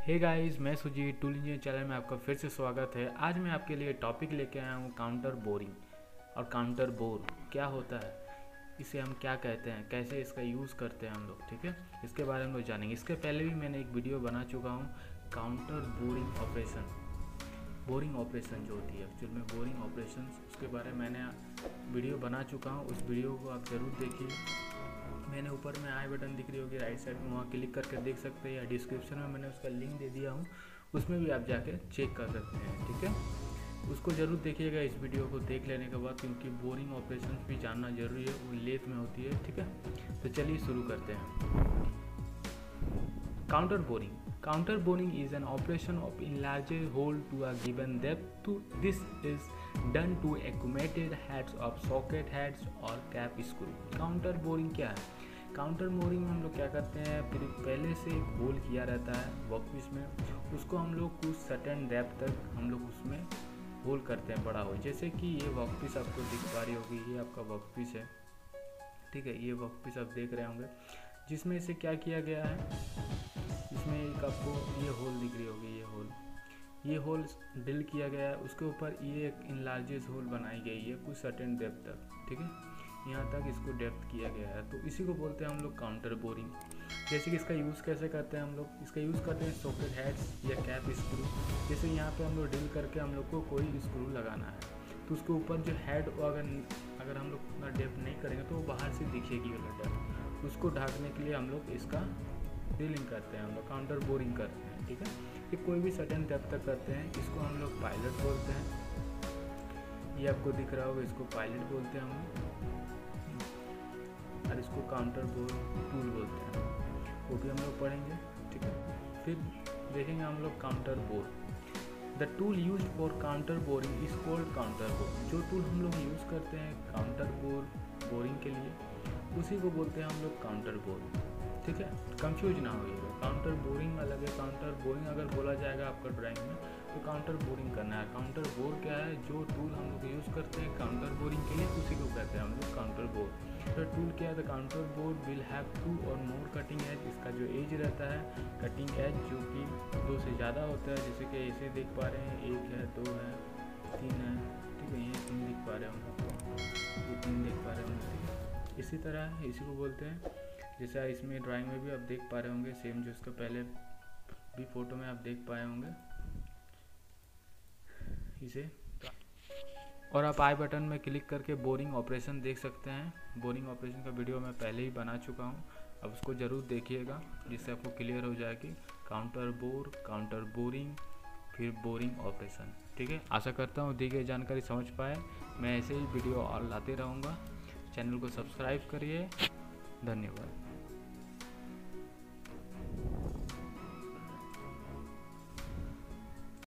Hey guys, मैं Sujit tool engineer channel में आपका फिर से स्वागत है। आज मैं आपके लिए टॉपिक लेके आया हूँ काउंटर बोरिंग। और काउंटर बोर क्या होता है, इसे हम क्या कहते हैं, कैसे इसका यूज़ करते हैं हम लोग, ठीक है, इसके बारे में हम लोग जानेंगे। इसके पहले भी मैंने एक वीडियो बना चुका हूँ काउंटर बोरिंग ऑपरेशन जो होती है एक्चुअल में बोरिंग ऑपरेशन, उसके बारे में मैंने वीडियो बना चुका हूँ। उस वीडियो को आप ज़रूर देखिए। मैंने ऊपर में आई बटन दिख रही होगी राइट साइड में, वहाँ क्लिक करके देख सकते हैं, या डिस्क्रिप्शन में मैंने उसका लिंक दे दिया हूँ, उसमें भी आप जाके चेक कर सकते हैं, ठीक है। उसको ज़रूर देखिएगा इस वीडियो को देख लेने के बाद, क्योंकि बोरिंग ऑपरेशन भी जानना जरूरी है, वो लेथ में होती है, ठीक है। तो चलिए शुरू करते हैं। Counter boring is an operation of enlarging hole to a given depth. This is done to accumulated heads of socket heads और cap screw. काउंटर बोरिंग क्या है? काउंटर बोरिंग में हम लोग क्या करते हैं, फिर पहले से एक होल किया रहता है वर्कपीस में, उसको हम लोग कुछ सर्टेन डेप्थ तक हम लोग उसमें होल करते हैं, बड़ा होल। जैसे कि ये वर्कपीस आपको दिख पा रही होगी, ये आपका वर्कपीस है, ठीक है। ये वर्कपीस आप देख रहे होंगे, जिसमें इसे क्या किया गया है, इसमें एक आपको ये होल दिख रही होगी, ये होल ड्रिल किया गया है, उसके ऊपर ये एक इनलार्जेस होल बनाई गई है कुछ सर्टेन डेप्थ तक, ठीक है। यहाँ तक इसको डेप्थ किया गया है, तो इसी को बोलते हैं हम लोग काउंटर बोरिंग। जैसे कि इसका यूज़ कैसे करते हैं हम लोग, इसका यूज़ करते हैं सॉकेट हेड्स या कैप स्क्रू। जैसे यहाँ पे हम लोग ड्रिल करके हम लोग को कोई स्क्रू लगाना है, तो उसके ऊपर जो हेड अगर हम लोग उतना डेप्थ नहीं करेंगे तो वो बाहर से दिखेगी वाला डेप्थ, उसको ढकने के लिए हम लोग इसका ड्रिलिंग करते हैं, हम लोग काउंटर बोरिंग करते हैं, ठीक है। ये कोई भी सर्टेन डेप्थ तक करते हैं, इसको हम लोग पायलट बोलते हैं। ये आपको दिख रहा होगा, इसको पायलट बोलते हैं हम लोग, और इसको काउंटर बोर टूल बोलते हैं, वो भी हम लोग पढ़ेंगे, ठीक है। फिर देखेंगे हम लोग counter bore. The tool use for counter boring is called counter bore. जो टूल हम लोग यूज़ करते हैं काउंटर बोरिंग के लिए, उसी को बोलते हैं हम लोग काउंटर बोरिंग, ठीक है। कंफ्यूज ना होइएगा, काउंटर बोरिंग अलग है। काउंटर बोरिंग अगर बोला जाएगा आपका ड्राइंग में, तो काउंटर बोरिंग करना है। काउंटर बोर क्या है, जो टूल हम लोग यूज़ करते हैं काउंटर बोरिंग के लिए, उसी को कहते हैं हम लोग काउंटर बोर। तो टूल क्या है, the counter bore will have 2 और मोर कटिंग एज। इसका जो एज रहता है कटिंग एज, जो कि 2 से ज़्यादा होता है, जैसे कि ऐसे देख पा रहे हैं, 1 है, 2 है, 3 है, ठीक है। ये 3 दिख पा रहे होंगे, ये 3 देख पा रहे होंगे, ठीक है। इसी तरह इसी को बोलते हैं, जैसा इसमें ड्राइंग में भी आप देख पा रहे होंगे, सेम जो इसका पहले भी फोटो में आप देख पाए होंगे इसे। और आप आई बटन में क्लिक करके बोरिंग ऑपरेशन देख सकते हैं। बोरिंग ऑपरेशन का वीडियो मैं पहले ही बना चुका हूं, अब उसको ज़रूर देखिएगा, जिससे आपको क्लियर हो जाएगी काउंटर बोर, काउंटर बोरिंग, फिर बोरिंग ऑपरेशन, ठीक है। आशा करता हूँ दी गई जानकारी समझ पाए। मैं ऐसे ही वीडियो और लाते रहूँगा। चैनल को सब्सक्राइब करिए। धन्यवाद।